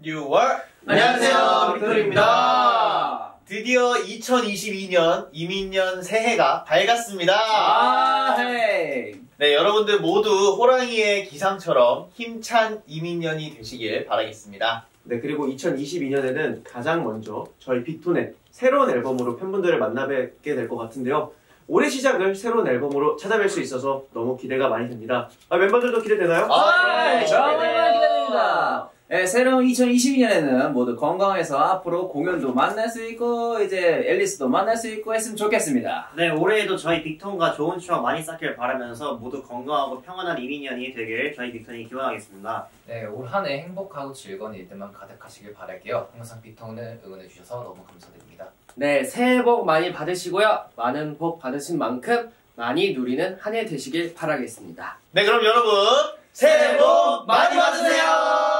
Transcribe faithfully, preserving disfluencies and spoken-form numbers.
유월 안녕하세요, 빅토리입니다. 드디어 이천이십이 년 이민년 새해가 밝았습니다. 아, 헤이. 네, 여러분들 모두 호랑이의 기상처럼 힘찬 이민년이 되시길 바라겠습니다. 네, 그리고 이천이십이 년에는 가장 먼저 저희 빅톤의 새로운 앨범으로 팬분들을 만나뵙게 될 것 같은데요. 올해 시작을 새로운 앨범으로 찾아뵐 수 있어서 너무 기대가 많이 됩니다. 아, 멤버들도 기대되나요? 아, 네, 네, 정말 기대됩니다. 네, 새로운 이천이십이 년에는 모두 건강해서 앞으로 공연도 만날 수 있고 이제 앨리스도 만날 수 있고 했으면 좋겠습니다. 네, 올해에도 저희 빅톤과 좋은 추억 많이 쌓길 바라면서 모두 건강하고 평안한 이민년이 되길 저희 빅톤이 기원하겠습니다. 네, 올 한 해 행복하고 즐거운 일들만 가득하시길 바랄게요. 항상 빅톤을 응원해주셔서 너무 감사드립니다. 네, 새해 복 많이 받으시고요. 많은 복 받으신 만큼 많이 누리는 한 해 되시길 바라겠습니다. 네, 그럼 여러분 새해 복 많이 받으세요.